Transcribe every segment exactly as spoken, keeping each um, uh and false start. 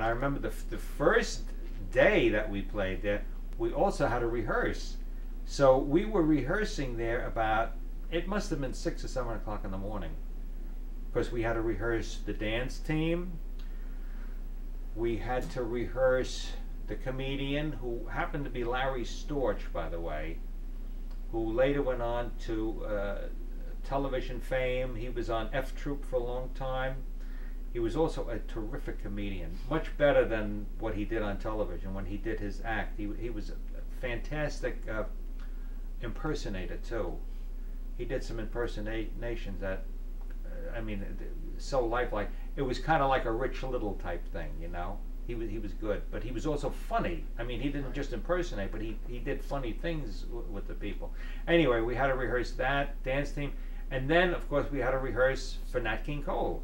I remember the, the first day that we played there, we also had to rehearse. So we were rehearsing there about, it must have been six or seven o'clock in the morning, because we had to rehearse the dance team. We had to rehearse the comedian, who happened to be Larry Storch, by the way, who later went on to uh, television fame. He was on F Troop for a long time. He was also a terrific comedian, much better than what he did on television when he did his act. He, he was a fantastic uh, impersonator too. He did some impersonations that, uh, I mean, so lifelike. It was kind of like a Rich Little type thing, you know. He was he was good, but he was also funny. I mean, he didn't just impersonate, but he he did funny things w with the people. Anyway, we had to rehearse that dance team, and then of course we had to rehearse for Nat King Cole.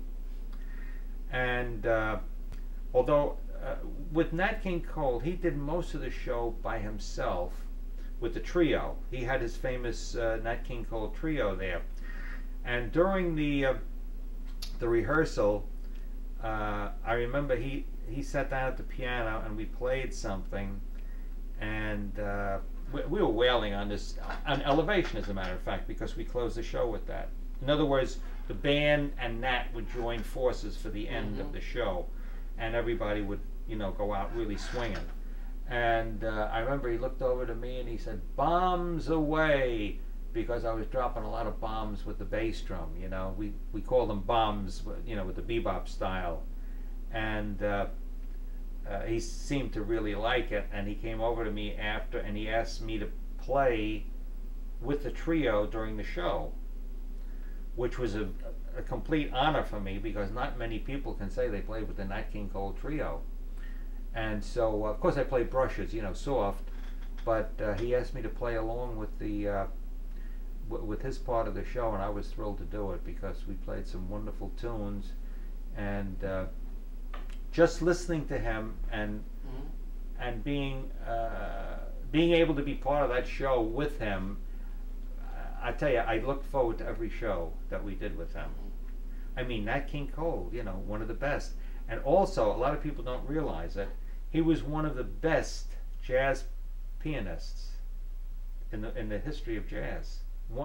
And uh, although uh, with Nat King Cole, he did most of the show by himself with the trio. He had his famous uh, Nat King Cole trio there, and during the uh, the rehearsal, uh, I remember he he sat down at the piano and we played something, and uh, we, we were wailing on this on Elevation, as a matter of fact, because we closed the show with that. In other words, the band and Nat would join forces for the end mm-hmm. of the show, and everybody would, you know, go out really swinging. And uh, I remember he looked over to me and he said, "Bombs away," because I was dropping a lot of bombs with the bass drum. You know, we we call them bombs, you know, with the bebop style. And uh, uh, he seemed to really like it, and he came over to me after and he asked me to play with the trio during the show, which was a, a complete honor for me, because not many people can say they played with the Nat King Cole trio. And so, uh, of course, I played brushes, you know, soft, but uh, he asked me to play along with the uh, w with his part of the show, and I was thrilled to do it because we played some wonderful tunes. And uh, just listening to him and mm-hmm. and being uh, being able to be part of that show with him, uh, I tell you, I look forward to every show that we did with him. Mm-hmm. I mean, Nat King Cole, you know, one of the best. And also, a lot of people don't realize it, he was one of the best jazz pianists in the in the history of jazz.